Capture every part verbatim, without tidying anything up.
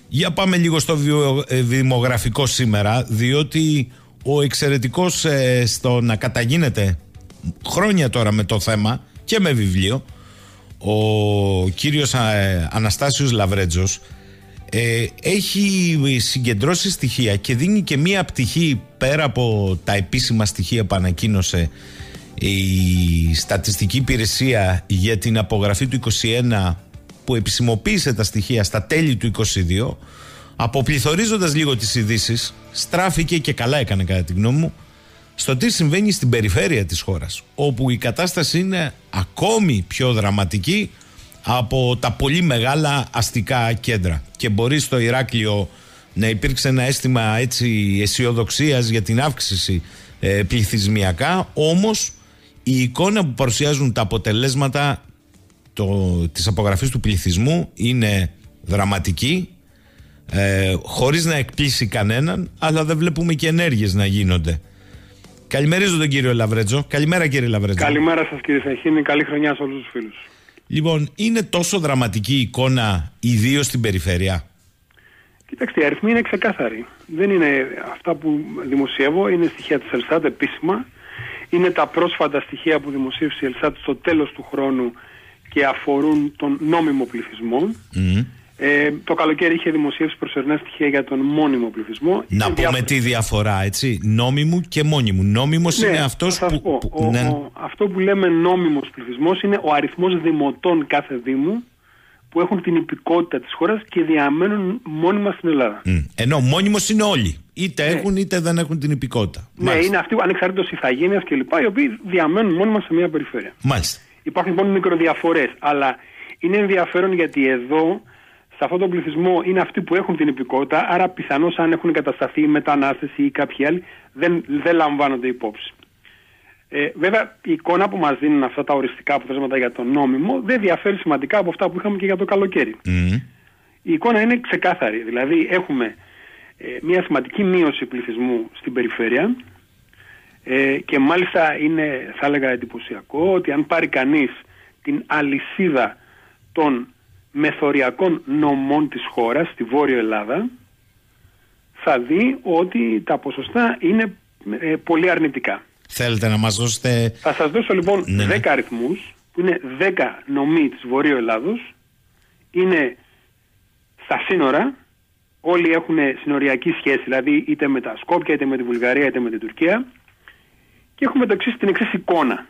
Για πάμε λίγο στο βιο, ε, δημογραφικό σήμερα, διότι ο εξαιρετικός ε, στο να καταγίνεται χρόνια τώρα με το θέμα και με βιβλίο, ο κύριος ε, Αναστάσιος Λαβρέτζος ε, έχει συγκεντρώσει στοιχεία και δίνει και μία πτυχή πέρα από τα επίσημα στοιχεία που ανακοίνωσε η Στατιστική Υπηρεσία για την απογραφή του είκοσι ένα, που επισημοποίησε τα στοιχεία στα τέλη του είκοσι δύο. Αποπληθωρίζοντας λίγο τις ειδήσεις, στράφηκε, και καλά έκανε κατά τη γνώμη μου, στο τι συμβαίνει στην περιφέρεια της χώρας, όπου η κατάσταση είναι ακόμη πιο δραματική από τα πολύ μεγάλα αστικά κέντρα. Και μπορεί στο Ηράκλειο να υπήρξε ένα αίσθημα έτσι αισιοδοξίας για την αύξηση ε, πληθυσμιακά, όμως η εικόνα που παρουσιάζουν τα αποτελέσματα το, της απογραφής του πληθυσμού είναι δραματική, ε, χωρίς να εκπλήσει κανέναν, αλλά δεν βλέπουμε και ενέργειες να γίνονται. Καλημερίζω τον κύριο Λαβρέτζο. Καλημέρα κύριε Λαβρέτζο. Καλημέρα σας κύριε Σαχίνη, καλή χρονιά σε όλους τους φίλους. Λοιπόν, είναι τόσο δραματική η εικόνα, ιδίως στην περιφέρεια? Κοιτάξτε, οι αριθμοί είναι ξεκάθαροι. Δεν είναι αυτά που δημοσιεύω, είναι στοιχεία της Ελστάτ επίσημα. Είναι τα πρόσφατα στοιχεία που δημοσίευσε η Ελστάτ στο τέλος του χρόνου και αφορούν τον νόμιμο πληθυσμό. Mm. Ε, το καλοκαίρι είχε δημοσιεύσει προσωρινά στοιχεία για τον μόνιμο πληθυσμό. Να είναι πούμε διάφορα... τη διαφορά, έτσι, νόμιμου και μόνιμου. Νόμιμος ναι, είναι αυτός που... Πω, που ο, ναι. ο, αυτό που λέμε νόμιμος πληθυσμός είναι ο αριθμός δημοτών κάθε δήμου που έχουν την υπηκότητα της χώρας και διαμένουν μόνιμα στην Ελλάδα. Mm. Ενώ μόνιμος είναι όλοι. Είτε ναι. έχουν είτε δεν έχουν την υπηκότητα. Ναι, Μάλιστα. είναι αυτοί ανεξαρτήτως ηθαγένειας κλπ. Οι οποίοι διαμένουν μόνιμα σε μια περιφέρεια. Μάλιστα. Υπάρχουν λοιπόν μικροδιαφορές, αλλά είναι ενδιαφέρον γιατί εδώ, σε αυτόν τον πληθυσμό, είναι αυτοί που έχουν την υπηκότητα, άρα πιθανώς αν έχουν κατασταθεί μετανάστες ή κάποιοι άλλοι, δεν, δεν λαμβάνονται υπόψη. Ε, βέβαια, η εικόνα που μας δίνουν αυτά τα οριστικά αποτελέσματα για το νόμιμο δεν διαφέρει σημαντικά από αυτά που είχαμε και για το καλοκαίρι. Mm. Η εικόνα είναι ξεκάθαρη. Δηλαδή, έχουμε ε, μια σημαντική μείωση πληθυσμού στην περιφέρεια ε, και μάλιστα είναι, θα έλεγα, εντυπωσιακό ότι αν πάρει κανείς την αλυσίδα των μεθοριακών νομών της χώρας στη Βόρειο Ελλάδα, θα δει ότι τα ποσοστά είναι ε, πολύ αρνητικά. Θέλετε να μας δώσετε... Θα σας δώσω λοιπόν ναι, δέκα ναι. αριθμούς που είναι δέκα νομοί της Βορείου Ελλάδος, είναι στα σύνορα, όλοι έχουν συνοριακή σχέση, δηλαδή είτε με τα Σκόπια, είτε με τη Βουλγαρία, είτε με την Τουρκία, και έχουμε το εξής, την εξής εικόνα.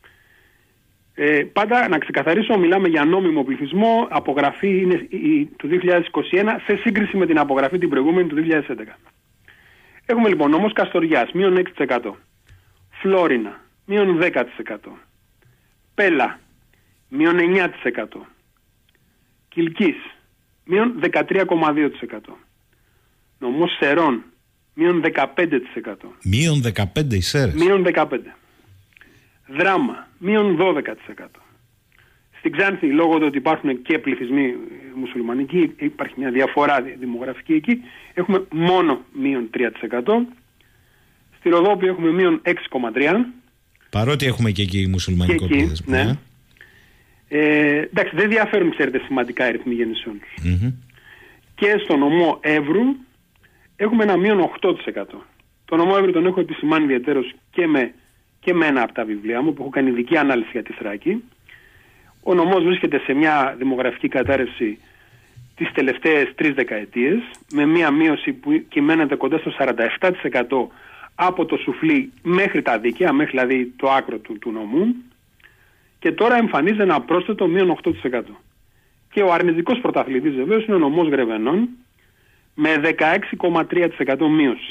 Ε, πάντα να ξεκαθαρίσω, μιλάμε για νόμιμο πληθυσμό, απογραφή είναι η, του δύο χιλιάδες είκοσι ένα σε σύγκριση με την απογραφή την προηγούμενη του δύο χιλιάδες έντεκα. Έχουμε λοιπόν νόμος Καστοριάς, μείον έξι τοις εκατό. Φλόρινα, μείον δέκα τοις εκατό. Πέλα, μείον εννιά τοις εκατό. Κιλκής, μείον δεκατρία κόμμα δύο τοις εκατό. Νομός Σερών, μείον δεκαπέντε τοις εκατό. Μείον δεκαπέντε οι Σέρες. Μείον δεκαπέντε. Δράμα, μείον δώδεκα τοις εκατό. Στην Ξάνθη, λόγω του ότι υπάρχουν και πληθυσμοί μουσουλμανικοί, υπάρχει μια διαφορά δημογραφική εκεί, έχουμε μόνο μείον τρία τοις εκατό. Στη Ροδόπη έχουμε μείον έξι κόμμα τρία τοις εκατό. Παρότι έχουμε και εκεί μουσουλμανικό πληθυσμό. Ναι. Ε, εντάξει, δεν διαφέρουν, ξέρετε, σημαντικά οι αριθμοί γεννησιών τους. Mm-hmm. Και στο νομό Εύρου έχουμε ένα μείον οκτώ τοις εκατό. Το νομό Εύρου τον έχω επισημάνει ιδιαίτερος και με, και με ένα από τα βιβλία μου που έχω κάνει ειδική ανάλυση για τη Θράκη. Ο νομός βρίσκεται σε μια δημογραφική κατάρρευση τις τελευταίες τρεις δεκαετίες, με μια μείωση που κυμαίνεται κοντά στο σαράντα επτά τοις εκατό από το σουφλί μέχρι τα δίκαια, μέχρι δηλαδή το άκρο του, του νομού, και τώρα εμφανίζει ένα πρόσθετο μείον οκτώ τοις εκατό. Και ο αρνητικός πρωταθλητής βεβαίως είναι ο νομός Γρεβενών με δεκαέξι κόμμα τρία τοις εκατό μείωση.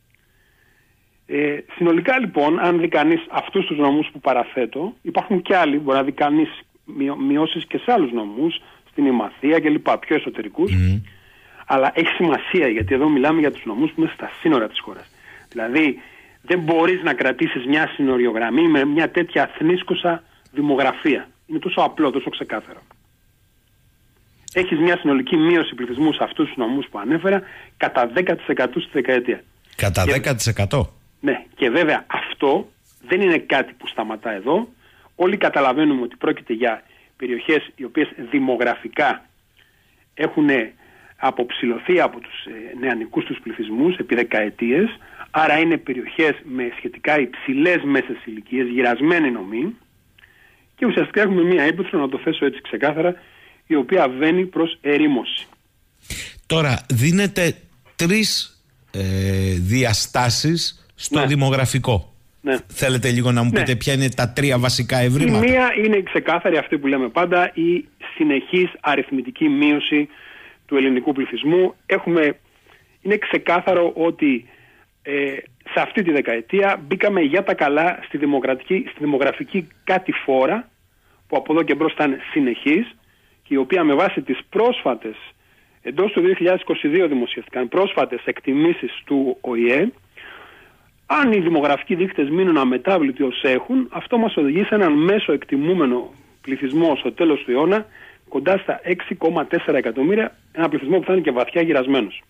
Ε, συνολικά λοιπόν, αν δει κανείς αυτούς τους νομούς που παραθέτω, υπάρχουν και άλλοι, μπορεί να δει κανείς μειώσεις και σε άλλους νομούς, στην Ημαθία κλπ, πιο εσωτερικούς, mm. αλλά έχει σημασία γιατί εδώ μιλάμε για τους νομούς που είναι στα σύνορα της χώρας. Δηλαδή δεν μπορείς να κρατήσεις μια συνοριογραμμή με μια τέτοια αθνίσκουσα δημογραφία. Είναι τόσο απλό, τόσο ξεκάθαρο. Έχεις μια συνολική μείωση πληθυσμού σε αυτούς τους νομούς που ανέφερα κατά δέκα τοις εκατό στη δεκαετία. Κατά και, δέκα τοις εκατό. Ναι, και βέβαια αυτό δεν είναι κάτι που σταματά εδώ. Όλοι καταλαβαίνουμε ότι πρόκειται για περιοχές οι οποίες δημογραφικά έχουν αποψηλωθεί από τους ε, νεανικούς τους πληθυσμούς επί δεκαετίες, άρα είναι περιοχές με σχετικά υψηλές μέσες ηλικίες, γυρασμένη νομή, και ουσιαστικά έχουμε μία ύπαιθρο, να το θέσω έτσι ξεκάθαρα, η οποία βαίνει προς ερήμωση. Τώρα δίνεται τρεις ε, διαστάσεις στο ναι. δημογραφικό. Ναι. Θέλετε λίγο να μου πείτε ναι. ποια είναι τα τρία βασικά ευρήματα? Η μία είναι ξεκάθαρη, αυτή που λέμε πάντα, η συνεχής αριθμητική μείωση του ελληνικού πληθυσμού. Έχουμε, είναι ξεκάθαρο ότι ε, σε αυτή τη δεκαετία μπήκαμε για τα καλά στη, στη δημογραφική κατηφόρα, που από εδώ και μπρος ήταν συνεχής, και η οποία με βάση τις πρόσφατες, εντός του δύο χιλιάδες είκοσι δύο δημοσιεύτηκαν πρόσφατες εκτιμήσεις του Ο Η Ε, αν οι δημογραφικοί δείκτες μείνουν αμετάβλητοι ως έχουν, αυτό μας οδηγεί σε έναν μέσο εκτιμούμενο πληθυσμό στο τέλος του αιώνα κοντά στα έξι κόμμα τέσσερα εκατομμύρια, ένα πληθυσμό που θα είναι και βαθιά γυρασμένος.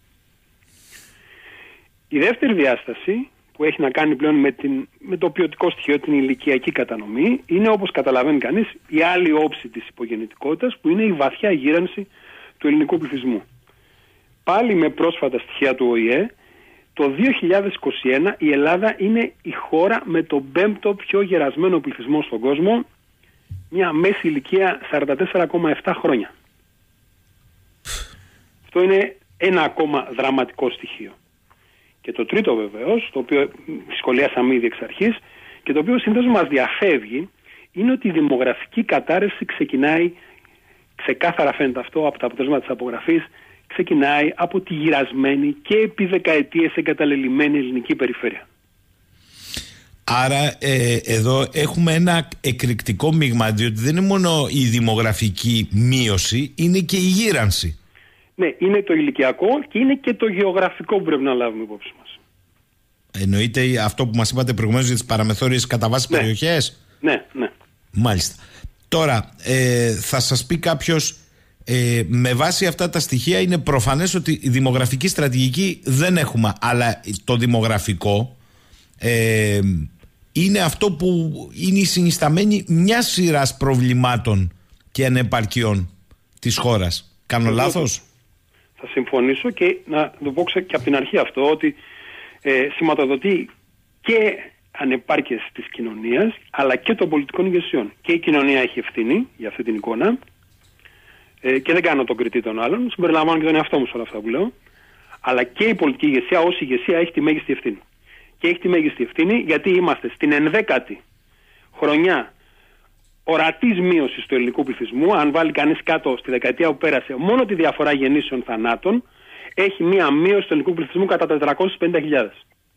Η δεύτερη διάσταση, που έχει να κάνει πλέον με, την, με το ποιοτικό στοιχείο, την ηλικιακή κατανομή, είναι, όπως καταλαβαίνει κανείς, η άλλη όψη της υπογεννητικότητας, που είναι η βαθιά γύρανση του ελληνικού πληθυσμού. Πάλι με πρόσφατα στοιχεία του Ο Η Ε, το δύο χιλιάδες είκοσι ένα η Ελλάδα είναι η χώρα με τον πέμπτο πιο γερασμένο πληθυσμό στον κόσμο, μια μέση ηλικία σαράντα τέσσερα κόμμα επτά χρόνια. Αυτό είναι ένα ακόμα δραματικό στοιχείο. Και το τρίτο βεβαίως, το οποίο σχολιάσαμε ήδη εξ αρχής και το οποίο συνήθως μας διαφεύγει, είναι ότι η δημογραφική κατάρρευση ξεκινάει, ξεκάθαρα φαίνεται αυτό από τα αποτέλεσματα της απογραφής, ξεκινάει από τη γυρασμένη και επί δεκαετίες εγκαταλελειμμένη ελληνική περιφέρεια. Άρα ε, εδώ έχουμε ένα εκρηκτικό μείγμα, διότι δεν είναι μόνο η δημογραφική μείωση, είναι και η γύρανση. Ναι, είναι το ηλικιακό και είναι και το γεωγραφικό που πρέπει να λάβουμε υπόψη μας. Εννοείται αυτό που μας είπατε προηγουμένως για τις παραμεθόριες κατά βάση ναι. περιοχές. Ναι, ναι. Μάλιστα. Τώρα, ε, θα σας πει κάποιος, ε, με βάση αυτά τα στοιχεία είναι προφανές ότι η δημογραφική στρατηγική δεν έχουμε, αλλά το δημογραφικό ε, είναι αυτό που είναι η συνισταμένη μια σειράς προβλημάτων και ανεπαρκειών της χώρας. Κάνω λάθος? Θα συμφωνήσω και να το πω και από την αρχή αυτό, ότι ε, σηματοδοτεί και ανεπάρκειες της κοινωνίας, αλλά και των πολιτικών ηγεσιών. Και η κοινωνία έχει ευθύνη για αυτή την εικόνα, ε, και δεν κάνω τον κριτή των άλλων, συμπεριλαμβάνω και τον εαυτό μου σε όλα αυτά που λέω, αλλά και η πολιτική ηγεσία ως ηγεσία έχει τη μέγιστη ευθύνη. Και έχει τη μέγιστη ευθύνη γιατί είμαστε στην ενδέκατη χρονιά ορατής μείωσης του ελληνικού πληθυσμού. Αν βάλει κανείς κάτω στη δεκαετία που πέρασε μόνο τη διαφορά γεννήσεων θανάτων, έχει μία μείωση του ελληνικού πληθυσμού κατά τετρακόσιες πενήντα χιλιάδες.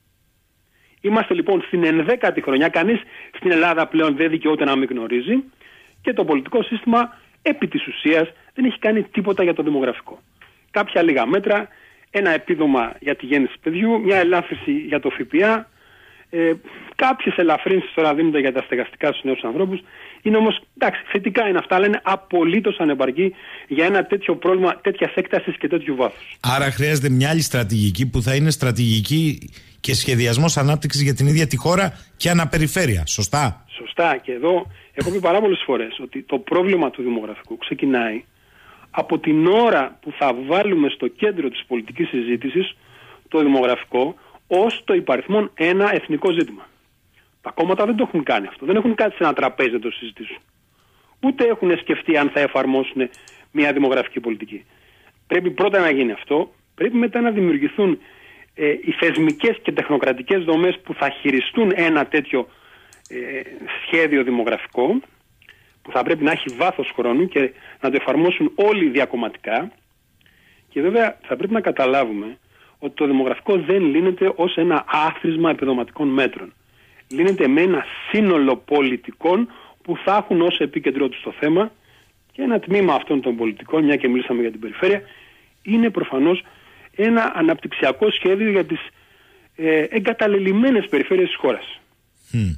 Είμαστε λοιπόν στην ενδέκατη χρονιά, κανείς στην Ελλάδα πλέον δεν δικαιούται να μην γνωρίζει, και το πολιτικό σύστημα επί της ουσίας δεν έχει κάνει τίποτα για το δημογραφικό. Κάποια λίγα μέτρα, ένα επίδομα για τη γέννηση παιδιού, μια ελάφρυνση για το ΦΠΑ, ε, κάποιες ελαφρύνσεις τώρα δίνονται για τα στεγαστικά στους νέους ανθρώπους. Είναι όμως, εντάξει, θετικά είναι αυτά, αλλά είναι απολύτως ανεπαρκή για ένα τέτοιο πρόβλημα τέτοιας έκτασης και τέτοιου βάθους. Άρα χρειάζεται μια άλλη στρατηγική που θα είναι στρατηγική και σχεδιασμός ανάπτυξης για την ίδια τη χώρα και αναπεριφέρεια. Σωστά? Σωστά. Και εδώ έχω πει πάρα πολλές φορές ότι το πρόβλημα του δημογραφικού ξεκινάει από την ώρα που θα βάλουμε στο κέντρο της πολιτικής συζήτησης το δημογραφικό ως το υπαριθμόν ένα εθνικό ζήτημα. Τα κόμματα δεν το έχουν κάνει αυτό. Δεν έχουν κάτι σε ένα τραπέζι να το συζητήσουν. Ούτε έχουν σκεφτεί αν θα εφαρμόσουν μια δημογραφική πολιτική. Πρέπει πρώτα να γίνει αυτό. Πρέπει μετά να δημιουργηθούν ε, οι θεσμικές και τεχνοκρατικές δομές που θα χειριστούν ένα τέτοιο ε, σχέδιο δημογραφικό, που θα πρέπει να έχει βάθος χρόνου και να το εφαρμόσουν όλοι διακομματικά. Και βέβαια θα πρέπει να καταλάβουμε ότι το δημογραφικό δεν λύνεται ως ένα άθροισμα επιδοματικών μέτρων. Λύνεται με ένα σύνολο πολιτικών που θα έχουν ως επίκεντρό τους το θέμα, και ένα τμήμα αυτών των πολιτικών, μια και μιλήσαμε για την περιφέρεια, είναι προφανώς ένα αναπτυξιακό σχέδιο για τις ε, εγκαταλελειμμένες περιφέρειες της χώρας. Mm.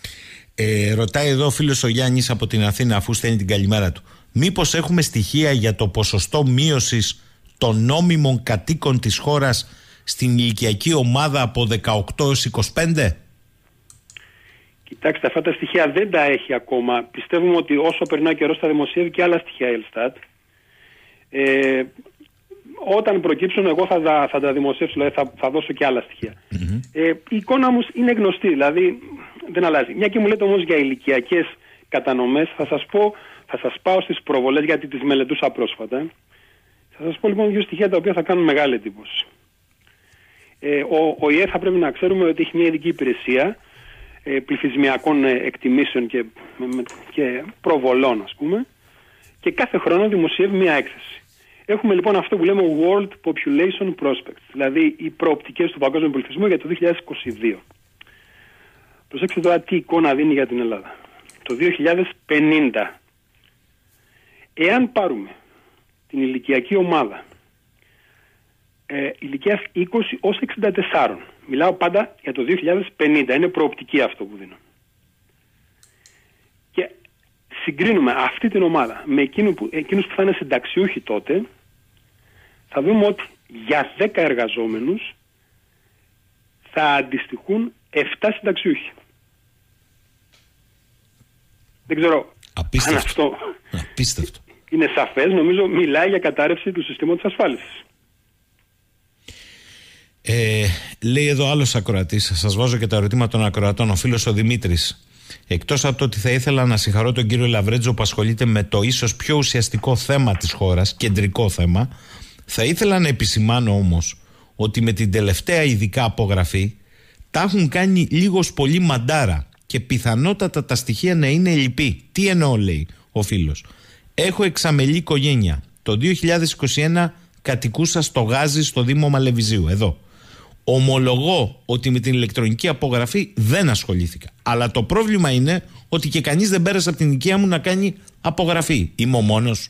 Ε, ρωτάει εδώ ο φίλος ο Γιάννης από την Αθήνα, αφού στέλνει την καλημέρα του. Μήπως έχουμε στοιχεία για το ποσοστό μείωσης των νόμιμων κατοίκων της χώρας στην ηλικιακή ομάδα από δεκαοκτώ έως είκοσι πέντε? Κοιτάξτε, αυτά τα στοιχεία δεν τα έχει ακόμα. Πιστεύουμε ότι όσο περνάει ο καιρός θα δημοσιεύει και άλλα στοιχεία η Ελστάτ. Ε, όταν προκύψουν, εγώ θα τα, θα τα δημοσιεύσω, δηλαδή θα, θα δώσω και άλλα στοιχεία. Mm-hmm. Ε, η εικόνα όμως είναι γνωστή, δηλαδή δεν αλλάζει. Μια και μου λέτε όμως για ηλικιακές κατανομές, θα σας πω, θα σας πάω στις προβολές, γιατί τις μελετούσα πρόσφατα. Θα σας πω λοιπόν δύο στοιχεία τα οποία θα κάνουν μεγάλη εντύπωση. Ε, ο, ο ΙΕ θα πρέπει να ξέρουμε ότι έχει μια ειδική υπηρεσία ε, πληθυσμιακών ε, εκτιμήσεων και, με, και προβολών, ας πούμε, και κάθε χρόνο δημοσιεύει μια έκθεση. Έχουμε λοιπόν αυτό που λέμε World Population Prospects, δηλαδή οι προοπτικές του παγκόσμιου πληθυσμού για το δύο χιλιάδες είκοσι δύο. Προσέξτε τώρα τι εικόνα δίνει για την Ελλάδα. Το δύο χιλιάδες πενήντα, εάν πάρουμε την ηλικιακή ομάδα ε, ηλικίας είκοσι ως εξήντα τέσσερα, μιλάω πάντα για το δύο χιλιάδες πενήντα, είναι προοπτική αυτό που δίνω, και συγκρίνουμε αυτή την ομάδα με εκείνου που, εκείνους που θα είναι συνταξιούχοι τότε, θα δούμε ότι για δέκα εργαζόμενους θα αντιστοιχούν επτά συνταξιούχοι. Δεν ξέρω Απίστευτο. αν αυτό Απίστευτο. είναι σαφές. Νομίζω μιλάει για κατάρρευση του συστήματος ασφάλισης. Ε, λέει εδώ άλλος ακροατής, σας βάζω και τα ερωτήματα των ακροατών, ο φίλος ο Δημήτρης. Εκτός από το ότι θα ήθελα να συγχαρώ τον κύριο Λαβρέτζο που ασχολείται με το ίσως πιο ουσιαστικό θέμα της χώρας, κεντρικό θέμα, θα ήθελα να επισημάνω όμως ότι με την τελευταία ειδικά απογραφή τα έχουν κάνει λίγος πολύ μαντάρα και πιθανότατα τα στοιχεία να είναι λυπή. Τι εννοώ, λέει ο φίλος. Έχω εξαμελή οικογένεια. Το δύο χιλιάδες είκοσι ένα κατοικούσα στο Γάζι, στο Δήμο Μαλεβιζίου, εδώ. Ομολογώ ότι με την ηλεκτρονική απογραφή δεν ασχολήθηκα. Αλλά το πρόβλημα είναι ότι και κανείς δεν πέρασε από την οικία μου να κάνει απογραφή. Είμαι ο μόνος.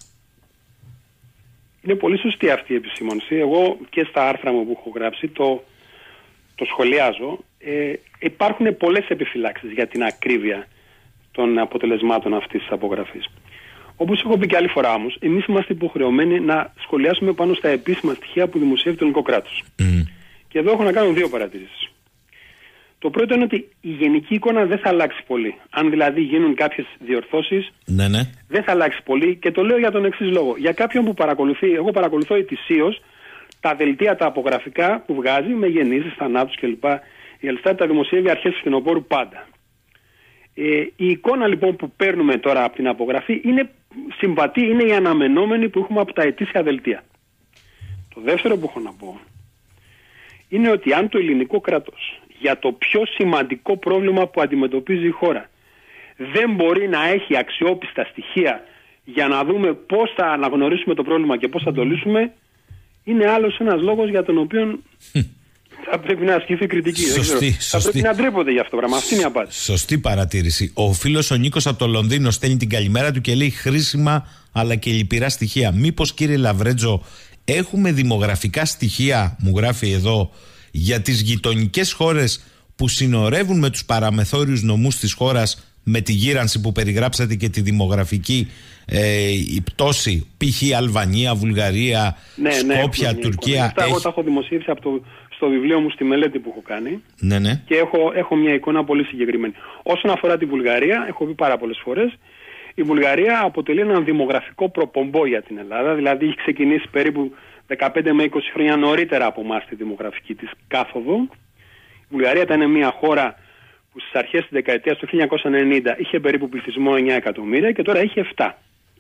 Είναι πολύ σωστή αυτή η επισήμονση. Εγώ και στα άρθρα μου που έχω γράψει το, το σχολιάζω. Ε, υπάρχουν πολλές επιφυλάξεις για την ακρίβεια των αποτελεσμάτων αυτής της απογραφής. Όπως έχω πει και άλλη φορά όμως, εμείς είμαστε υποχρεωμένοι να σχολιάσουμε πάνω στα επίσημα στοιχεία που δημοσιεύει το ελληνικό κράτος. Mm. Και εδώ έχω να κάνω δύο παρατηρήσεις. Το πρώτο είναι ότι η γενική εικόνα δεν θα αλλάξει πολύ. Αν δηλαδή γίνουν κάποιες διορθώσεις, ναι, ναι. δεν θα αλλάξει πολύ, και το λέω για τον εξής λόγο. Για κάποιον που παρακολουθεί, εγώ παρακολουθώ ετησίως τα δελτία τα απογραφικά που βγάζει με γεννήσεις, θανάτους κλπ. Η Ελστάτ τα δημοσιεύει αρχές φθινοπόρου πάντα. Ε, η εικόνα λοιπόν που παίρνουμε τώρα από την απογραφή είναι συμβατή, είναι η αναμενόμενη που έχουμε από τα ετήσια δελτία. Το δεύτερο που έχω να πω είναι ότι αν το ελληνικό κράτος για το πιο σημαντικό πρόβλημα που αντιμετωπίζει η χώρα δεν μπορεί να έχει αξιόπιστα στοιχεία για να δούμε πώς θα αναγνωρίσουμε το πρόβλημα και πώς θα το λύσουμε, είναι άλλος ένας λόγος για τον οποίο θα πρέπει να ασκηθεί κριτική. Σωστή, δεν σωστή. Θα πρέπει να ντρέπονται για αυτό το πράγμα. Αυτή είναι η απάντηση. Σωστή παρατήρηση. Ο φίλος ο Νίκος από το Λονδίνο στέλνει την καλημέρα του και λέει χρήσιμα αλλά και λυπηρά στοιχεία. Μήπως, κύριε Λαβρέτζο, έχουμε δημογραφικά στοιχεία, μου γράφει εδώ, για τις γειτονικές χώρες που συνορεύουν με τους παραμεθόριους νομούς της χώρας, με τη γύρανση που περιγράψατε και τη δημογραφική ε, η πτώση, π.χ. Αλβανία, Βουλγαρία, ναι, Σκόπια, ναι, Τουρκία. Αυτά έχει... εγώ τα έχω δημοσίευσει από το, στο βιβλίο μου, στη μελέτη που έχω κάνει, ναι, ναι. και έχω, έχω μια εικόνα πολύ συγκεκριμένη. Όσον αφορά τη Βουλγαρία, έχω πει πάρα πολλές φορές, η Βουλγαρία αποτελεί έναν δημογραφικό προπομπό για την Ελλάδα, δηλαδή έχει ξεκινήσει περίπου δεκαπέντε με είκοσι χρόνια νωρίτερα από εμάς τη δημογραφική της κάθοδο. Η Βουλγαρία ήταν μια χώρα που στις αρχές της δεκαετίας του χίλια εννιακόσια ενενήντα είχε περίπου πληθυσμό εννιά εκατομμύρια και τώρα έχει επτά.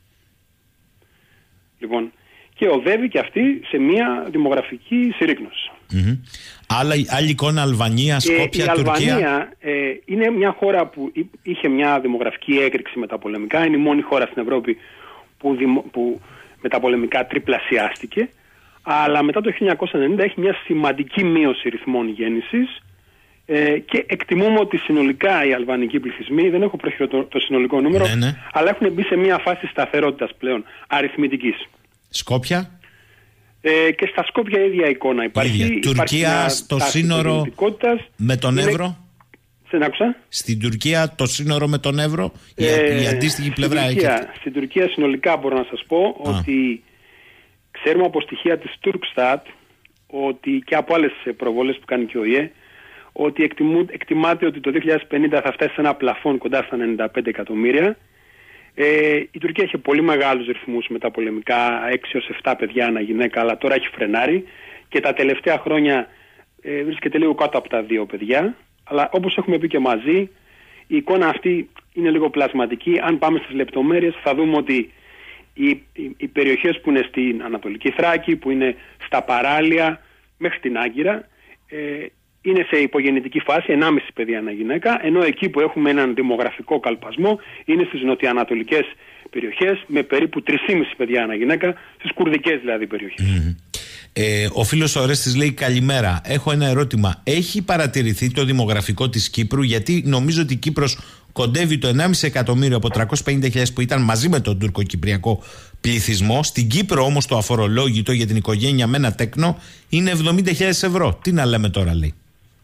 Λοιπόν, και οδεύει και αυτή σε μια δημογραφική συρρίκνωση. Mm-hmm. Άλλη, άλλη εικόνα Αλβανία, Σκόπια, ε, η Τουρκία. Η Αλβανία ε, είναι μια χώρα που είχε μια δημογραφική έκρηξη μεταπολεμικά. Είναι η μόνη χώρα στην Ευρώπη που, δημο, που μεταπολεμικά τριπλασιάστηκε. Αλλά μετά το χίλια εννιακόσια ενενήντα έχει μια σημαντική μείωση ρυθμών γέννησης ε, και εκτιμούμε ότι συνολικά οι αλβανικοί πληθυσμοί, δεν έχω προχειρό το, το συνολικό νούμερο, ναι, ναι. αλλά έχουν μπει σε μια φάση σταθερότητας πλέον αριθμητικής. Σκόπια. Ε, και στα Σκόπια η ίδια εικόνα υπάρχει. Ίδια. Τουρκία στο σύνορο με τον Εύρο. Δεν άκουσα. Στην Τουρκία το σύνορο με τον Εύρο, ε, η αντίστοιχη πλευρά στην Τουρκία, έχει. Στην Τουρκία συνολικά μπορώ να σας πω Α. ότι ξέρουμε από στοιχεία της Turkstat ότι, και από άλλες προβολές που κάνει και ο ΙΕ, ότι εκτιμού, εκτιμάται ότι το δύο χιλιάδες πενήντα θα φτάσει σε ένα πλαφόν κοντά στα ενενήντα πέντε εκατομμύρια, Ε, η Τουρκία είχε πολύ μεγάλους ρυθμούς μεταπολεμικά, έξι έως επτά παιδιά ανά γυναίκα, αλλά τώρα έχει φρενάρει και τα τελευταία χρόνια ε, βρίσκεται λίγο κάτω από τα δύο παιδιά. Αλλά όπως έχουμε πει και μαζί, η εικόνα αυτή είναι λίγο πλασματική. Αν πάμε στις λεπτομέρειες θα δούμε ότι οι, οι, οι περιοχές που είναι στην Ανατολική Θράκη, που είναι στα παράλια μέχρι την Άγκυρα, ε, είναι σε υπογεννητική φάση, ενάμιση παιδιά ανά γυναίκα, ενώ εκεί που έχουμε έναν δημογραφικό καλπασμό είναι στις νοτιοανατολικές περιοχές με περίπου τρία και μισό παιδιά ανά γυναίκα, στις κουρδικές δηλαδή περιοχές. Mm. Ε, ο φίλος Ορέστης λέει καλημέρα. Έχω ένα ερώτημα. Έχει παρατηρηθεί το δημογραφικό της Κύπρου? Γιατί νομίζω ότι η Κύπρος κοντεύει το ενάμιση εκατομμύριο από τριακόσιες πενήντα χιλιάδες που ήταν μαζί με τον τουρκοκυπριακό πληθυσμό. Στην Κύπρο όμως το αφορολόγητο για την οικογένεια με ένα τέκνο είναι εβδομήντα χιλιάδες ευρώ. Τι να λέμε τώρα, λέει.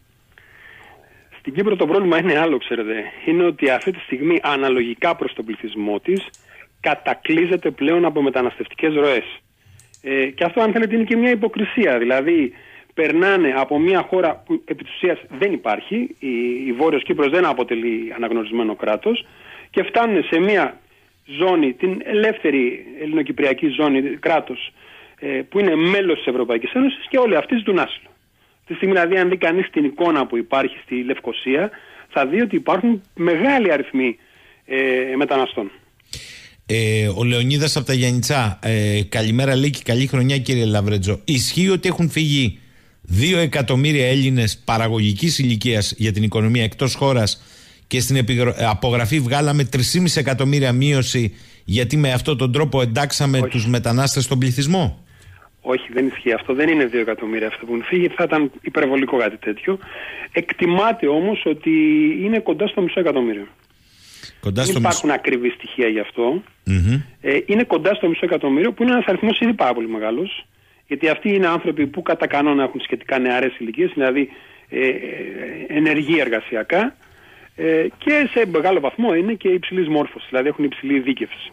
Στην Κύπρο το πρόβλημα είναι άλλο, ξέρετε. Είναι ότι αυτή τη στιγμή αναλογικά προς τον πληθυσμό της κατακλείζεται πλέον από μεταναστευτικές ροές. Ε, και αυτό, αν θέλετε, είναι και μια υποκρισία. Δηλαδή περνάνε από μια χώρα που επί της ουσίας δεν υπάρχει, η, η Βόρειος Κύπρος δεν αποτελεί αναγνωρισμένο κράτος, και φτάνουν σε μια ζώνη, την ελεύθερη ελληνοκυπριακή ζώνη, κράτος, ε, που είναι μέλος της Ευρωπαϊκής Ένωσης, και όλοι αυτοί ζητούν άσυλο. Τη στιγμή δηλαδή, αν δει κανείς την εικόνα που υπάρχει στη Λευκοσία, θα δει ότι υπάρχουν μεγάλοι αριθμοί ε, μεταναστών. Ε, ο Λεωνίδας από τα Γιαννιτσά, ε, καλημέρα, λέει, και καλή χρονιά, κύριε Λαβρέτζο. Ισχύει ότι έχουν φύγει δύο εκατομμύρια Έλληνες παραγωγικής ηλικίας για την οικονομία εκτός χώρας και στην επιγρο... απογραφή βγάλαμε τρία και μισό εκατομμύρια μείωση, γιατί με αυτόν τον τρόπο εντάξαμε Όχι. τους μετανάστες στον πληθυσμό? Όχι, δεν ισχύει αυτό. Δεν είναι δύο εκατομμύρια αυτό που έχουν φύγει. Θα ήταν υπερβολικό κάτι τέτοιο. Εκτιμάται όμως ότι είναι κοντά στο μισό εκατομμύριο. Κοντά δεν στο υπάρχουν μισό... ακριβή στοιχεία γι' αυτό. Mm-hmm. Ε, είναι κοντά στο μισό εκατομμύριο, που είναι ένας αριθμός ήδη πάρα πολύ μεγάλος. Γιατί αυτοί είναι άνθρωποι που κατά κανόνα έχουν σχετικά νεαρές ηλικίες, δηλαδή ε, ε, ενεργοί εργασιακά, ε, και σε μεγάλο βαθμό είναι και υψηλής μόρφωσης, δηλαδή έχουν υψηλή δίκευση.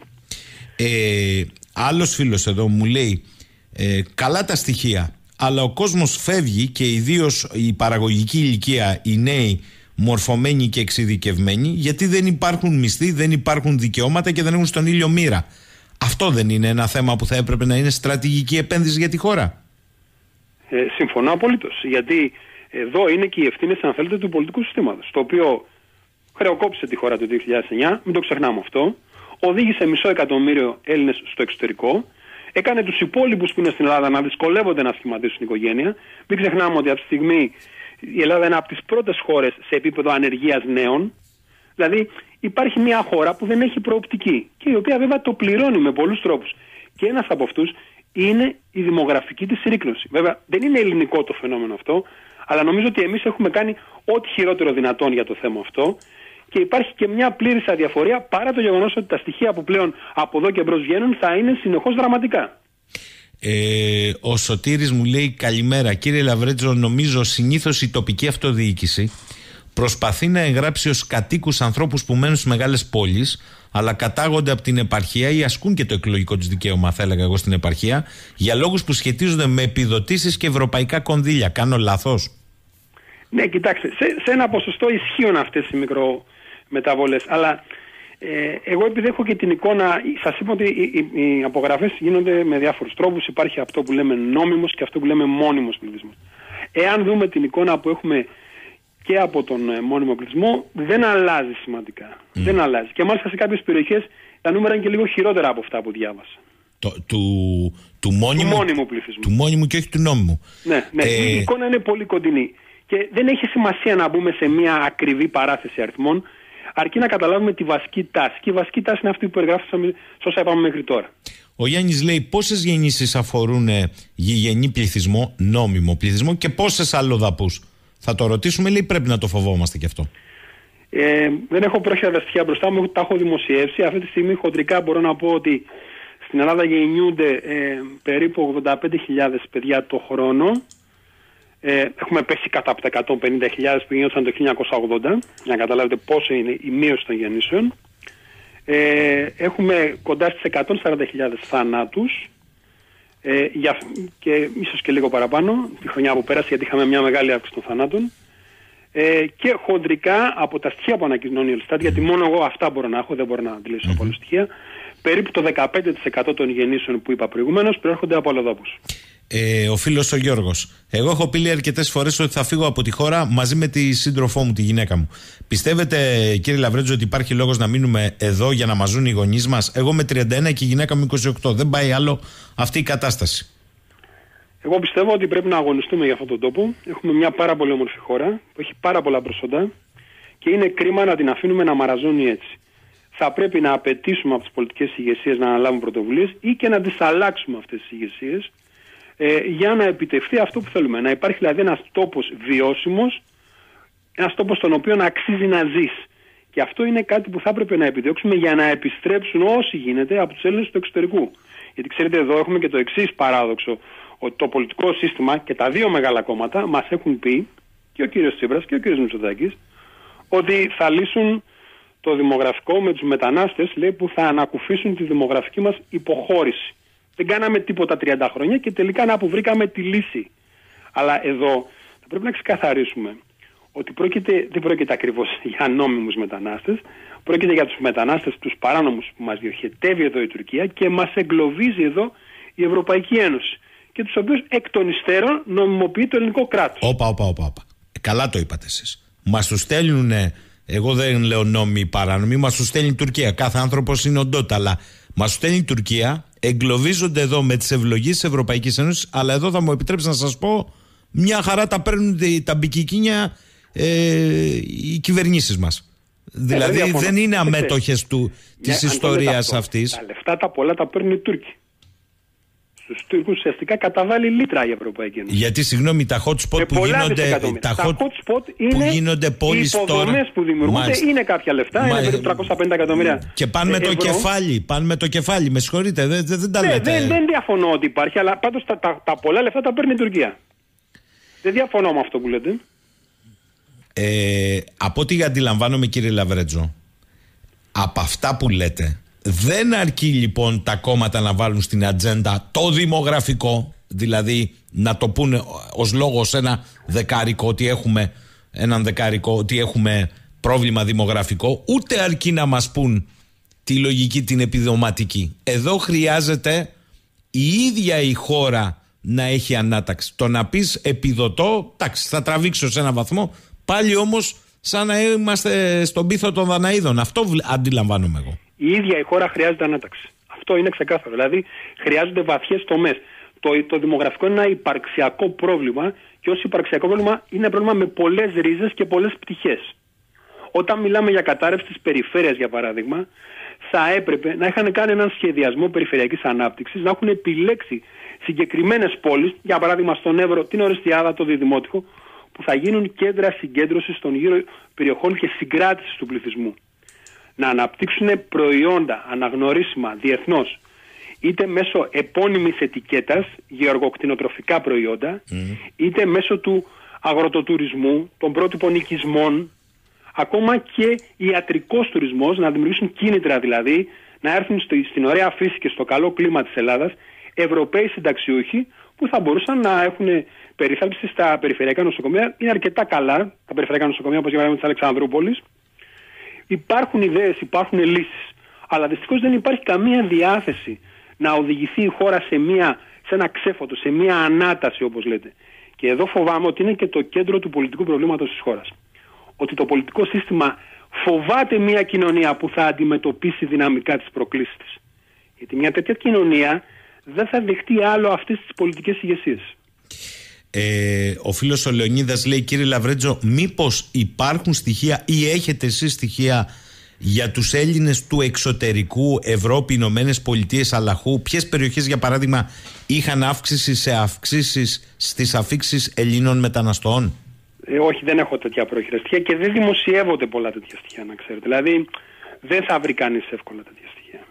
Ε, άλλος φίλος εδώ μου λέει, ε, καλά τα στοιχεία, αλλά ο κόσμος φεύγει, και ιδίως η παραγωγική ηλικία, οι νέοι μορφωμένοι και εξειδικευμένοι, γιατί δεν υπάρχουν μισθοί, δεν υπάρχουν δικαιώματα και δεν έχουν στον ήλιο μοίρα. Αυτό δεν είναι ένα θέμα που θα έπρεπε να είναι στρατηγική επένδυση για τη χώρα? Ε, συμφωνώ απολύτως. Γιατί εδώ είναι και οι ευθύνες, αν θέλετε, του πολιτικού συστήματος, το οποίο χρεοκόπησε τη χώρα το δύο χιλιάδες εννιά, μην το ξεχνάμε αυτό, οδήγησε μισό εκατομμύριο Έλληνες στο εξωτερικό, έκανε τους υπόλοιπους που είναι στην Ελλάδα να δυσκολεύονται να σχηματίσουν την οικογένεια. Μην ξεχνάμε ότι από τη στιγμή η Ελλάδα είναι από τις πρώτες χώρες σε επίπεδο ανεργίας νέων. Δηλαδή υπάρχει μια χώρα που δεν έχει προοπτική και η οποία βέβαια το πληρώνει με πολλούς τρόπους. Και ένας από αυτούς είναι η δημογραφική της συρρίκνωση. Βέβαια δεν είναι ελληνικό το φαινόμενο αυτό, αλλά νομίζω ότι εμείς έχουμε κάνει ό,τι χειρότερο δυνατόν για το θέμα αυτό, και υπάρχει και μια πλήρης αδιαφορία, παρά το γεγονός ότι τα στοιχεία που πλέον από εδώ και μπρος βγαίνουν θα είναι συνεχώς δραματικά. Ε, ο Σωτήρης μου λέει καλημέρα, κύριε Λαβρέτζο, νομίζω συνήθως η τοπική αυτοδιοίκηση προσπαθεί να εγγράψει ως κατοίκους ανθρώπους που μένουν στις μεγάλες πόλεις, αλλά κατάγονται από την επαρχία ή ασκούν και το εκλογικό τους δικαίωμα, θα έλεγα εγώ, στην επαρχία, για λόγους που σχετίζονται με επιδοτήσεις και ευρωπαϊκά κονδύλια. Κάνω λάθος? Ναι, κοιτάξτε, σε, σε ένα ποσοστό ισχύουν αυτές οι μικρομεταβολές, αλλά ε, εγώ επειδή έχω και την εικόνα, σας είπα ότι οι, οι, οι απογραφές γίνονται με διάφορους τρόπους. Υπάρχει αυτό που λέμε νόμιμος και αυτό που λέμε μόνιμος πληθυσμός. Εάν δούμε την εικόνα που έχουμε και από τον ε, μόνιμο πληθυσμό, δεν αλλάζει σημαντικά. Mm. Δεν αλλάζει. Και μάλιστα σε κάποιες περιοχές τα νούμερα είναι και λίγο χειρότερα από αυτά που διάβασα. Το, του, του, μόνιμου, του μόνιμου πληθυσμού. Του μόνιμου και όχι του νόμιμου. Ναι, ναι. Ε... η εικόνα είναι πολύ κοντινή. Και δεν έχει σημασία να μπούμε σε μια ακριβή παράθεση αριθμών, αρκεί να καταλάβουμε τη βασική τάση. Και η βασική τάση είναι αυτή που περιγράφησαμε σε όσα είπαμε μέχρι τώρα. Ο Γιάννης λέει πόσες γεννήσεις αφορούν γηγενή πληθυσμό, νόμιμο πληθυσμό, και πόσες αλλοδαπούς? Θα το ρωτήσουμε, λέει, πρέπει να το φοβόμαστε κι αυτό? Ε, δεν έχω πρόχειρα τα στοιχεία μπροστά μου, τα έχω δημοσιεύσει. Αυτή τη στιγμή χοντρικά μπορώ να πω ότι στην Ελλάδα γεννιούνται ε, περίπου ογδόντα πέντε χιλιάδες παιδιά το χρόνο. Ε, έχουμε πέσει κατά από τα εκατόν πενήντα χιλιάδες που γίνονταν το χίλια εννιακόσια ογδόντα, για να καταλάβετε πόσο είναι η μείωση των γεννήσεων. Ε, έχουμε κοντά στις εκατόν σαράντα χιλιάδες θανάτους, ε, για, και ίσως και λίγο παραπάνω τη χρονιά που πέρασε, γιατί είχαμε μια μεγάλη αύξηση των θανάτων. Ε, και χοντρικά από τα στοιχεία που ανακοινώνει η Ελστάτ, γιατί μόνο εγώ αυτά μπορώ να έχω, δεν μπορώ να αντιλήσω από όλα στοιχεία, περίπου το δεκαπέντε τοις εκατό των γεννήσεων που είπα προηγουμένως προέρχονται από αλλοδόπους. Ε, ο φίλος ο Γιώργος. Εγώ έχω πει αρκετές φορές ότι θα φύγω από τη χώρα μαζί με τη σύντροφό μου, τη γυναίκα μου. Πιστεύετε, κύριε Λαβρέτζο, ότι υπάρχει λόγος να μείνουμε εδώ για να μας ζουν οι γονείς μας? Εγώ με τριάντα ένα και η γυναίκα μου είκοσι οκτώ. Δεν πάει άλλο αυτή η κατάσταση. Εγώ πιστεύω ότι πρέπει να αγωνιστούμε για αυτόν τον τόπο. Έχουμε μια πάρα πολύ όμορφη χώρα που έχει πάρα πολλά προσόντα και είναι κρίμα να την αφήνουμε να μαραζώνει έτσι. Θα πρέπει να απαιτήσουμε από τις πολιτικές ηγεσίες να αναλάβουν πρωτοβουλίες ή και να τις αλλάξουμε αυτές τις ηγεσίες ε, για να επιτευχθεί αυτό που θέλουμε. Να υπάρχει δηλαδή ένας τόπος βιώσιμος, ένας τόπος στον οποίο να αξίζει να ζεις. Και αυτό είναι κάτι που θα έπρεπε να επιδιώξουμε για να επιστρέψουν όσοι γίνεται από τους Έλληνες του εξωτερικού. Γιατί ξέρετε, εδώ έχουμε και το εξής παράδοξο, ότι το πολιτικό σύστημα και τα δύο μεγάλα κόμματα μας έχουν πει, και ο κύριος Τσίπρας και ο κύριος Μητσοτάκης, ότι θα λύσουν το δημογραφικό με τους μετανάστες, λέει, που θα ανακουφίσουν τη δημογραφική μας υποχώρηση. Δεν κάναμε τίποτα τριάντα χρόνια και τελικά να που βρήκαμε τη λύση. Αλλά εδώ θα πρέπει να ξεκαθαρίσουμε ότι πρόκειται, δεν πρόκειται ακριβώς για νόμιμους μετανάστες, πρόκειται για τους μετανάστες, τους παράνομους που μας διοχετεύει εδώ η Τουρκία και μας εγκλωβίζει εδώ η Ευρωπαϊκή Ένωση. Και τους οποίους εκ των υστέρων νομιμοποιεί το ελληνικό κράτος. Όπα, όπα, όπα, όπα. Καλά το είπατε εσείς. Μας τους στέλνουν, εγώ δεν λέω νόμοι παράνομοι, μας τους στέλνει η Τουρκία. Κάθε άνθρωπος είναι οντότα, αλλά μας τους στέλνει η Τουρκία, εγκλωβίζονται εδώ με τις ευλογίες της Ευρωπαϊκής Ένωσης, αλλά εδώ θα μου επιτρέψει να σας πω, μια χαρά τα παίρνουν τα μπικικίνια ε, οι κυβερνήσεις μας. Ε, δηλαδή δεν, δεν είναι αμέτωχες του, της ιστορίας αυτής. Τα λεφτά τα πολλά τα παίρνουν οι Τούρκοι. Στους Τούρκους ουσιαστικά καταβάλει λίτρα η Ευρωπαϊκή Ένωση. Γιατί, συγγνώμη, τα hot spot που γίνονται, τα hot spot είναι που γίνονται πόλεις τώρα, οι υποδομές που δημιουργούνται. Μάλιστα. Είναι κάποια λεφτά, Μα... είναι περίπου τριακόσια πενήντα εκατομμύρια. Και πάνε με το κεφάλι, πάνε με το κεφάλι, με συγχωρείτε, δεν, δεν τα ναι, λέτε. Δεν, δεν διαφωνώ ότι υπάρχει, αλλά πάντως τα, τα, τα πολλά λεφτά τα παίρνει η Τουρκία. Δεν διαφωνώ με αυτό που λέτε. Ε, από ό,τι αντιλαμβάνομαι, κύριε Λαβρέτζο, από αυτά που λέτε, δεν αρκεί λοιπόν τα κόμματα να βάλουν στην ατζέντα το δημογραφικό, δηλαδή να το πούνε ως λόγο σε ένα δεκάρικο ότι έχουμε έναν δεκάρικο, ότι έχουμε πρόβλημα δημογραφικό, ούτε αρκεί να μας πούν τη λογική την επιδοματική. Εδώ χρειάζεται η ίδια η χώρα να έχει ανάταξη. Το να πεις επιδοτώ, εντάξει, θα τραβήξω σε ένα βαθμό, πάλι όμως σαν να είμαστε στον πίθο των Δαναίδων. Αυτό αντιλαμβάνομαι εγώ. Η ίδια η χώρα χρειάζεται ανάταξη. Αυτό είναι ξεκάθαρο. Δηλαδή χρειάζονται βαθιές τομές. Το, το δημογραφικό είναι ένα υπαρξιακό πρόβλημα και ως υπαρξιακό πρόβλημα είναι πρόβλημα με πολλές ρίζες και πολλές πτυχές. Όταν μιλάμε για κατάρρευση της περιφέρειας, για παράδειγμα, θα έπρεπε να είχαν κάνει έναν σχεδιασμό περιφερειακής ανάπτυξης, να έχουν επιλέξει συγκεκριμένες πόλεις, για παράδειγμα στον Εύρο, την Ορεστιάδα, το Διδημότυχο, που θα γίνουν κέντρα συγκέντρωσης των γύρω περιοχών και συγκράτησης του πληθυσμού. Να αναπτύξουν προϊόντα αναγνωρίσιμα διεθνώς, είτε μέσω επώνυμης ετικέτας, γεωργοκτηνοτροφικά προϊόντα, mm. είτε μέσω του αγροτοτουρισμού, των πρότυπων οικισμών, ακόμα και ιατρικός τουρισμός, να δημιουργήσουν κίνητρα δηλαδή, να έρθουν στο, στην ωραία φύση και στο καλό κλίμα της Ελλάδας Ευρωπαίοι συνταξιούχοι που θα μπορούσαν να έχουν περίθαλψη στα περιφερειακά νοσοκομεία. Είναι αρκετά καλά τα περιφερειακά νοσοκομεία, όπως για παράδειγμα της Αλεξανδρούπολης. Υπάρχουν ιδέες, υπάρχουν λύσεις, αλλά δυστυχώς δεν υπάρχει καμία διάθεση να οδηγηθεί η χώρα σε, μια, σε ένα ξέφωτο, σε μια ανάταση, όπως λέτε. Και εδώ φοβάμαι ότι είναι και το κέντρο του πολιτικού προβλήματος της χώρας. Ότι το πολιτικό σύστημα φοβάται μια κοινωνία που θα αντιμετωπίσει δυναμικά τις προκλήσεις της. Γιατί μια τέτοια κοινωνία δεν θα δεχτεί άλλο αυτές τις πολιτικές ηγεσίες. Ε, ο φίλος ο Λεωνίδας λέει, κύριε Λαβρέτζο, μήπως υπάρχουν στοιχεία ή έχετε εσείς στοιχεία για τους Έλληνες του εξωτερικού, Ευρώπη, Ηνωμένες Πολιτείες, Αλλαχού? Ποιες περιοχές, για παράδειγμα, είχαν αύξηση σε αυξήσεις στις αφίξεις Ελλήνων μεταναστών? Ε, όχι, δεν έχω τέτοια πρόχειρα στοιχεία και δεν δημοσιεύονται πολλά τέτοια στοιχεία, να ξέρετε. Δηλαδή, δεν θα βρει κανείς εύκολα τέτοια στοιχεία.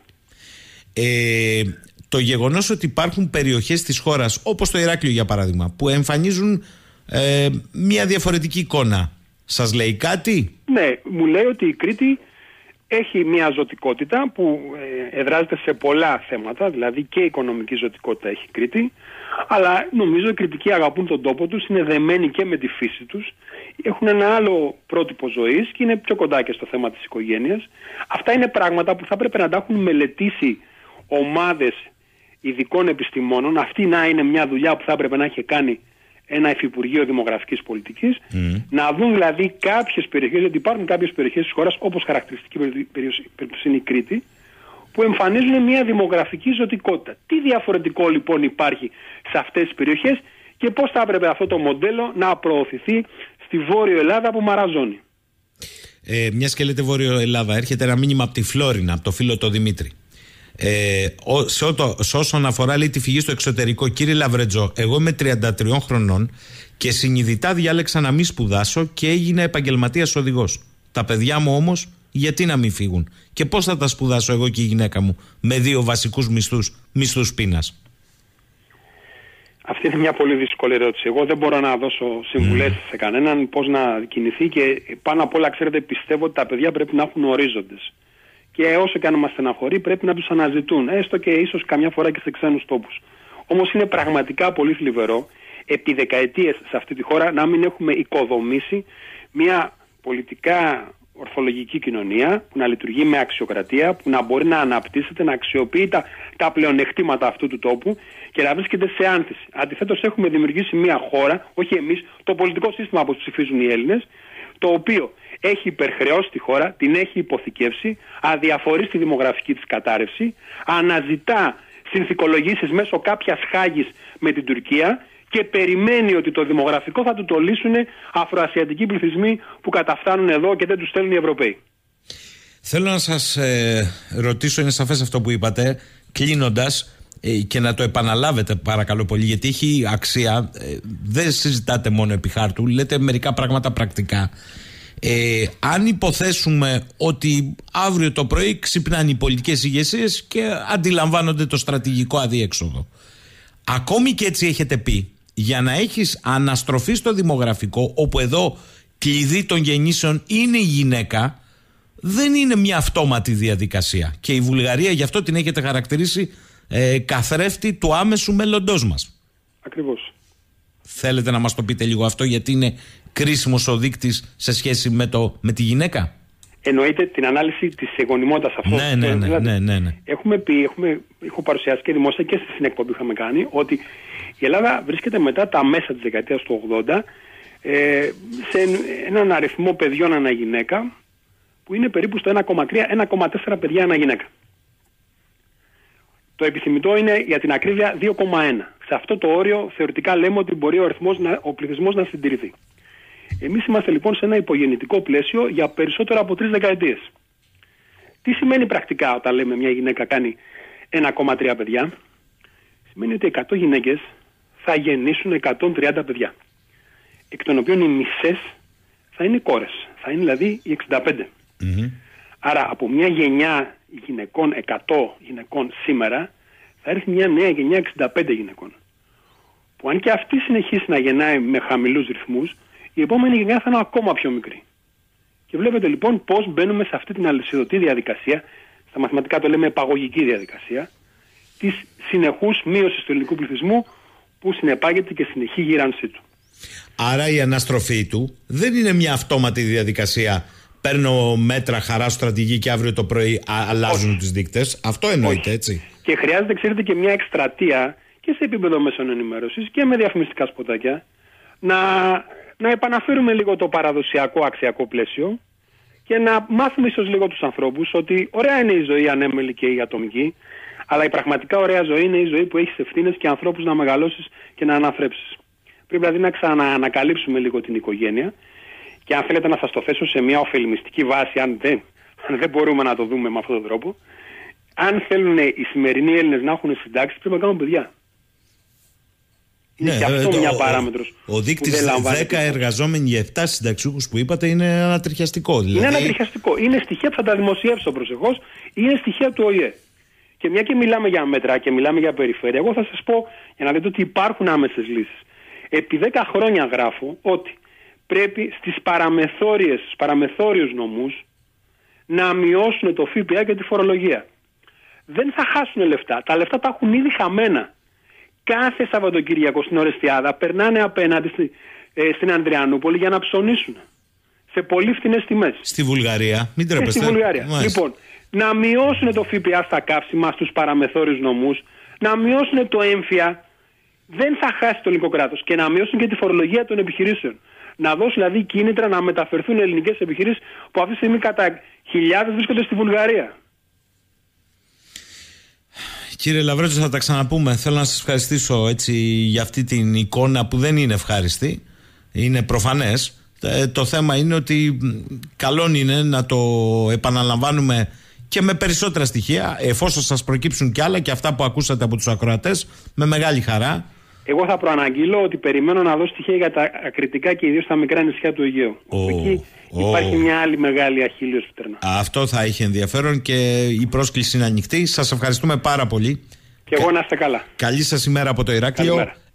Ε, το γεγονός ότι υπάρχουν περιοχές της χώρας, όπως το Ηράκλειο για παράδειγμα, που εμφανίζουν ε, μια διαφορετική εικόνα, σας λέει κάτι? Ναι, μου λέει ότι η Κρήτη έχει μια ζωτικότητα που ε, εδράζεται σε πολλά θέματα, δηλαδή και η οικονομική ζωτικότητα έχει η Κρήτη, Αλλά νομίζω οι κριτικοί αγαπούν τον τόπο τους, είναι δεμένοι και με τη φύση τους, έχουν ένα άλλο πρότυπο ζωής και είναι πιο κοντά και στο θέμα της οικογένειας. Αυτά είναι πράγματα που θα πρέπει να τα έχουν μελετήσει ομάδες ειδικών επιστημόνων. Αυτή να είναι μια δουλειά που θα έπρεπε να έχει κάνει ένα Υφυπουργείο Δημογραφικής Πολιτικής, mm. να δουν δηλαδή κάποιες περιοχές, γιατί υπάρχουν κάποιες περιοχές της χώρας, όπως χαρακτηριστική περίπτωση είναι η Κρήτη, που εμφανίζουν μια δημογραφική ζωτικότητα. Τι διαφορετικό λοιπόν υπάρχει σε αυτές τις περιοχές και πώς θα έπρεπε αυτό το μοντέλο να προωθηθεί στη Βόρειο Ελλάδα που μαραζώνει. Ε, μια και λέτε Βόρειο Ελλάδα, έρχεται ένα μήνυμα από τη Φλόρινα, από το φίλο το Δημήτρη. Ε, ό, σε, ό, σε όσον αφορά λέει, τη φυγή στο εξωτερικό, κύριε Λαβρετζό, εγώ είμαι τριάντα τριών χρονών και συνειδητά διάλεξα να μην σπουδάσω και έγινα επαγγελματίας οδηγός. Τα παιδιά μου όμως γιατί να μην φύγουν? Και πώς θα τα σπουδάσω εγώ και η γυναίκα μου με δύο βασικούς μισθούς, μισθούς πείνας? Αυτή είναι μια πολύ δύσκολη ερώτηση. Εγώ δεν μπορώ να δώσω συμβουλές mm. σε κανέναν πώς να κινηθεί και πάνω απ' όλα, ξέρετε, πιστεύω ότι τα παιδιά πρέπει να έχουν ορίζοντες. Και όσο και αν μας στεναχωρεί, πρέπει να τους αναζητούν, έστω και ίσως καμιά φορά και σε ξένους τόπους. Όμως είναι πραγματικά πολύ θλιβερό επί δεκαετίες σε αυτή τη χώρα να μην έχουμε οικοδομήσει μια πολιτικά ορθολογική κοινωνία που να λειτουργεί με αξιοκρατία, που να μπορεί να αναπτύσσεται, να αξιοποιεί τα, τα πλεονεκτήματα αυτού του τόπου και να βρίσκεται σε άνθηση. Αντιθέτως, έχουμε δημιουργήσει μια χώρα, όχι εμείς, το πολιτικό σύστημα που ψηφίζουν οι Έλληνες, το οποίο έχει υπερχρεώσει τη χώρα, την έχει υποθηκεύσει, αδιαφορεί στη δημογραφική της κατάρρευση, αναζητά συνθηκολογήσεις μέσω κάποιας χάγης με την Τουρκία και περιμένει ότι το δημογραφικό θα του το λύσουν αφροασιατικοί πληθυσμοί που καταφτάνουν εδώ και δεν τους στέλνουν οι Ευρωπαίοι. Θέλω να σας ε, ρωτήσω, είναι σαφές αυτό που είπατε, κλείνοντας, ε, και να το επαναλάβετε παρακαλώ πολύ, γιατί έχει αξία. Ε, δεν συζητάτε μόνο επί χάρτου, λέτε μερικά πράγματα πρακτικά. Ε, αν υποθέσουμε ότι αύριο το πρωί ξυπνάνε οι πολιτικές ηγεσίες και αντιλαμβάνονται το στρατηγικό αδιέξοδο, ακόμη και έτσι έχετε πει, για να έχεις αναστροφή στο δημογραφικό, όπου εδώ κλειδί των γεννήσεων είναι η γυναίκα, δεν είναι μια αυτόματη διαδικασία. Και η Βουλγαρία γι' αυτό την έχετε χαρακτηρίσει ε, καθρέφτη του άμεσου μέλλοντός μας. Ακριβώς. Θέλετε να μας το πείτε λίγο αυτό, γιατί είναι κρίσιμος ο δείκτης σε σχέση με, το, με τη γυναίκα? Εννοείται την ανάλυση της γονιμότητας αυτό. Ναι, ναι, ναι, δηλαδή, ναι, ναι, ναι. Έχουμε πει, έχουμε, έχω παρουσιάσει και δημόσια και στη συνεκπομπή που είχαμε κάνει, ότι η Ελλάδα βρίσκεται μετά τα μέσα της δεκαετίας του ογδόντα ε, σε έναν αριθμό παιδιών ανά γυναίκα που είναι περίπου στο ένα κόμμα τρία με ένα κόμμα τέσσερα παιδιά ανά γυναίκα. Το επιθυμητό είναι για την ακρίβεια δύο κόμμα ένα. Σε αυτό το όριο θεωρητικά λέμε ότι μπορεί ο, αριθμός να, ο πληθυσμός να συντηρηθεί. Εμείς είμαστε λοιπόν σε ένα υπογεννητικό πλαίσιο για περισσότερο από τρεις δεκαετίες. Τι σημαίνει πρακτικά όταν λέμε μια γυναίκα κάνει ένα κόμμα τρία παιδιά? Σημαίνει ότι εκατό γυναίκες θα γεννήσουν εκατόν τριάντα παιδιά, εκ των οποίων οι μισές θα είναι κόρες, θα είναι δηλαδή οι εξήντα πέντε. Mm-hmm. Άρα από μια γενιά γυναικών, εκατό γυναικών σήμερα, θα έρθει μια νέα γενιά εξήντα πέντε γυναικών, που αν και αυτή συνεχίσει να γεννάει με χαμηλούς ρυθμούς, η επόμενη γενιά θα είναι ακόμα πιο μικρή. Και βλέπετε λοιπόν πώς μπαίνουμε σε αυτή την αλυσιδωτή διαδικασία, στα μαθηματικά το λέμε επαγωγική διαδικασία, της συνεχούς μείωσης του ελληνικού πληθυσμού που συνεπάγεται και συνεχή γύρανσή του. Άρα η αναστροφή του δεν είναι μια αυτόματη διαδικασία. Παίρνω μέτρα, χαρά στρατηγική και αύριο το πρωί αλλάζουν τους δείκτες. Αυτό εννοείται, έτσι? Και χρειάζεται, ξέρετε, και μια εκστρατεία και σε επίπεδο μέσων ενημέρωσης και με διαφημιστικά σποτάκια να, να επαναφέρουμε λίγο το παραδοσιακό αξιακό πλαίσιο και να μάθουμε ίσως λίγο τους ανθρώπους ότι ωραία είναι η ζωή ανέμελη και η ατομική, αλλά η πραγματικά ωραία ζωή είναι η ζωή που έχεις ευθύνες και ανθρώπους να μεγαλώσεις και να αναθρέψεις. Πρέπει δηλαδή να ξαναανακαλύψουμε λίγο την οικογένεια. Και αν θέλετε να σας το θέσω σε μια ωφελημιστική βάση, αν δεν, αν δεν μπορούμε να το δούμε με αυτόν τον τρόπο, αν θέλουν οι σημερινοί Έλληνες να έχουν συντάξεις, πρέπει να κάνουν παιδιά. Είναι ναι, και αυτό το, μια παράμετρος. Ο, ο δείκτης δέκα εργαζόμενοι για επτά συνταξιούχους που είπατε είναι ανατριχιαστικό. Δηλαδή... Είναι ανατριχιαστικό. Είναι στοιχεία που θα τα δημοσιεύσω προσεχώς, είναι στοιχεία του Ο Η Ε. Και μια και μιλάμε για μέτρα και μιλάμε για περιφέρεια, εγώ θα σας πω για να δείτε ότι υπάρχουν άμεσες λύσεις. Επί δέκα χρόνια γράφω ότι πρέπει στις παραμεθόριες, στους παραμεθόριους νομούς να μειώσουν το ΦΠΑ και τη φορολογία. Δεν θα χάσουν λεφτά. Τα λεφτά τα έχουν ήδη χαμένα. κάθε Σαββατοκύριακο στην Ορεστιάδα περνάνε απέναντι στη, ε, στην Ανδριανούπολη για να ψωνίσουν. Σε πολύ φθηνές τιμές. Στη Βουλγαρία, μην τρέπεστε. Στη Βουλγαρία. Μάλιστα. Λοιπόν, να μειώσουν το ΦΠΑ στα καύσιμα στους παραμεθόριους νομούς, να μειώσουν το έμφυα, δεν θα χάσει το ελληνικό κράτος, και να μειώσουν και τη φορολογία των επιχειρήσεων. Να δώσουν δηλαδή κίνητρα να μεταφερθούν ελληνικές επιχειρήσεις που αυτή τη στιγμή κατά χιλιάδες βρίσκονται στη Βουλγαρία. Κύριε Λαβρέτζο, θα τα ξαναπούμε. Θέλω να σας ευχαριστήσω έτσι για αυτή την εικόνα που δεν είναι ευχάριστη. Είναι προφανές. Ε, το θέμα είναι ότι καλό είναι να το επαναλαμβάνουμε και με περισσότερα στοιχεία, εφόσον σας προκύψουν κι άλλα και αυτά που ακούσατε από τους ακροατές, με μεγάλη χαρά. Εγώ θα προαναγγείλω ότι περιμένω να δω στοιχεία για τα ακριτικά και ιδίως στα μικρά νησιά του Αιγαίου. Oh, Εκεί oh. υπάρχει μια άλλη μεγάλη αχίλλειος πτέρνα. Αυτό θα είχε ενδιαφέρον και η πρόσκληση είναι ανοιχτή. Σας ευχαριστούμε πάρα πολύ. Και εγώ να είστε καλά. Καλή σας ημέρα από το Ηράκλειο.